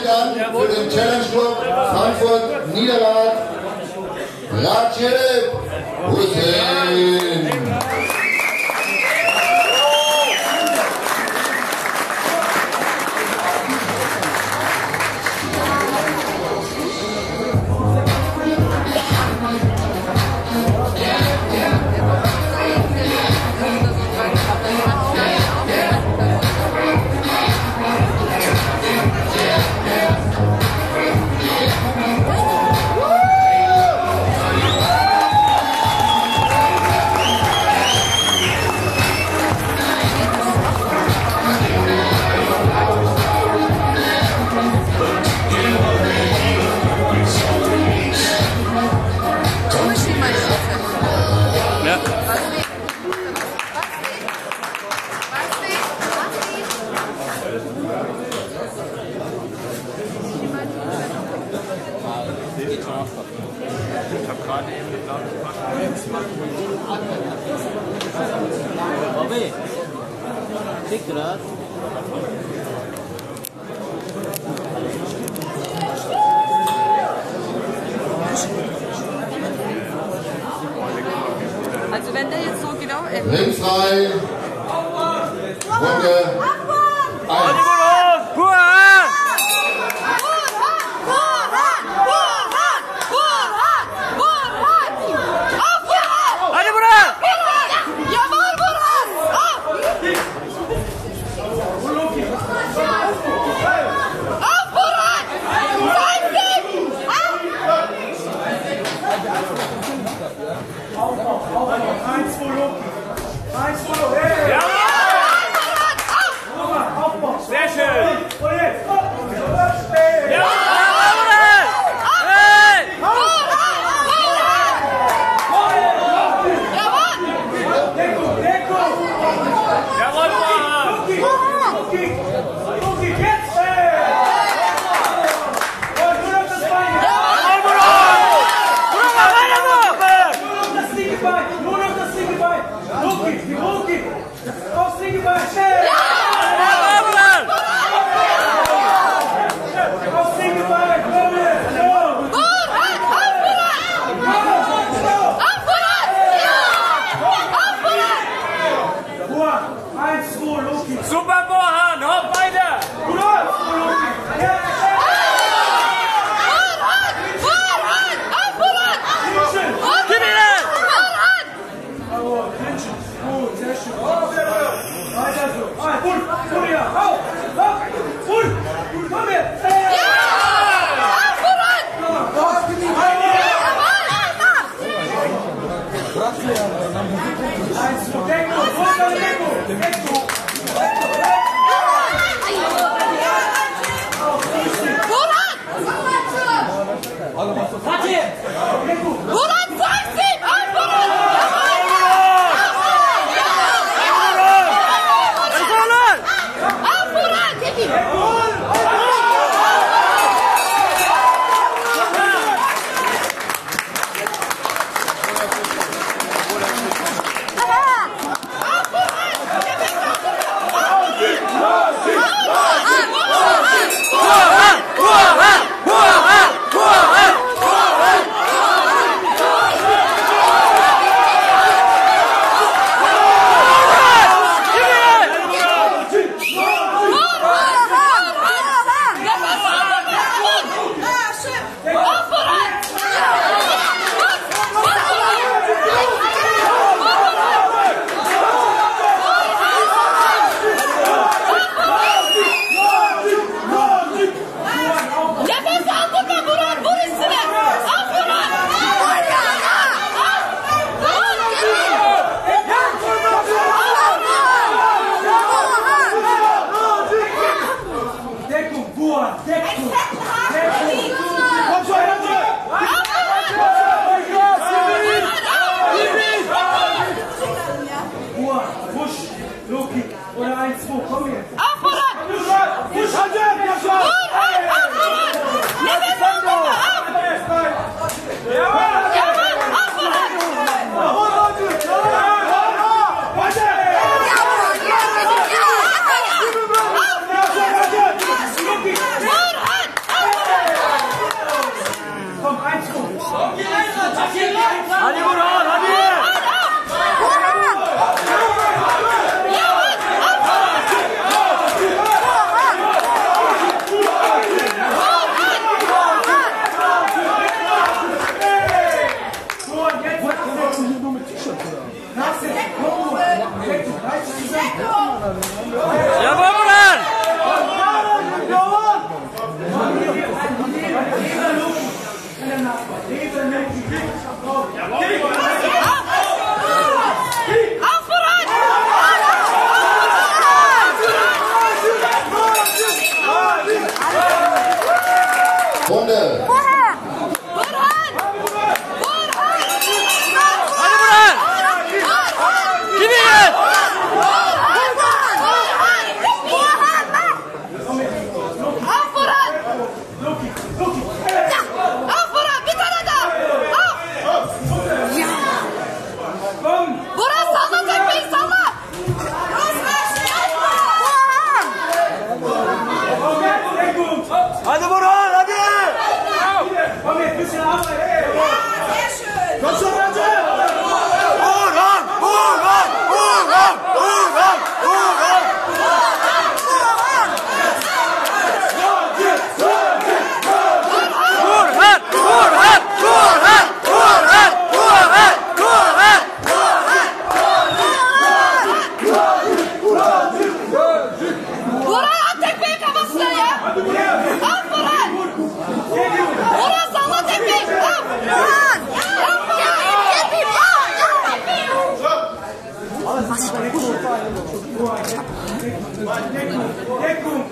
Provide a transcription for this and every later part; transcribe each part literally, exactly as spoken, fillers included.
an für den Challenge Club Frankfurt Niederrad Rajib Hussein. Ich habe gerade eben gedacht, Bobby, kriegst du das? Also wenn der jetzt so genau... Ringfrei. Runde eins. sehr schön! Super Bohan, hopp weiter! Jawohl, Bruder! Runde. Hadi Burhan, hadi! Komm jetzt, bisschen Arbeit, ey! Sehr schön! Komm schon, Leute! Burhan! Burhan! Burhan! Burhan! Burhan! Burhan! Burhan! Burhan! Burhan! Burhan! Burhan at tekmeyi kafasına ya! Al Burhan! Burhan salla tekmeyi! Al! Burhan! Yapma ya! Yapayım! Al! Deckung!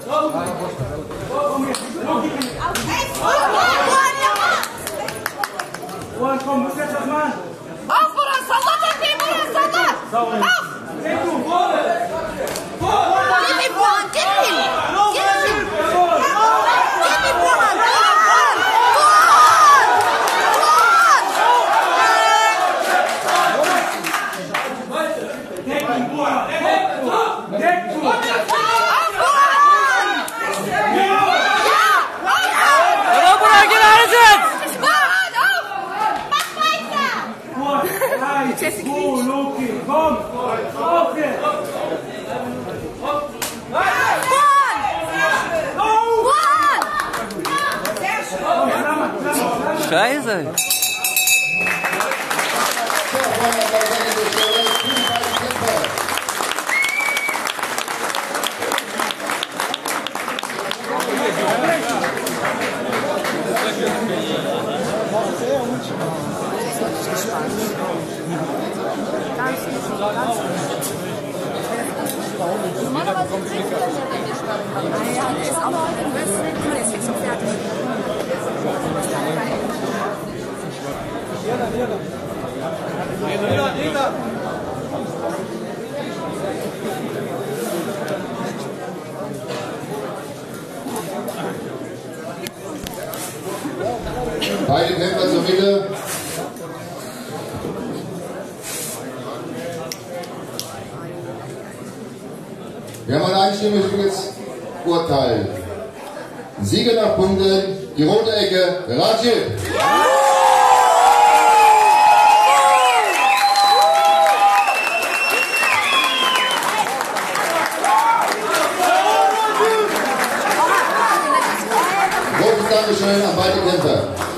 Burhan yapma! Burhan, komm, muss jetzt was machen! Al Burhan salla tekmeyi Burhan salla! Al! Deckung! Gib ihm Burhan! Gib ihm! Gib ihm! Gib ihm Burhan! Burhan! Burhan! Deckung, Burhan! Deckung! Al Burhan! Jawohl, Burhan, geh nach Hause! Burhan auf! Mach weiter! Burhan, eins, zwei, Loki, komm! Auf jetzt! Burhan! Burhan! Klammer, Klammer, Klammer! Scheiße! Normalerweise kriegt er ja nicht gespannt. Ja, der ist auch noch nervös. Der ist jetzt schon fertig. Beide Kämpfer zur Mitte. Wir haben ein einstimmiges Urteil. Sieger nach Punkten, die rote Ecke, Rajib. Großes Dankeschön an beide Kämpfer.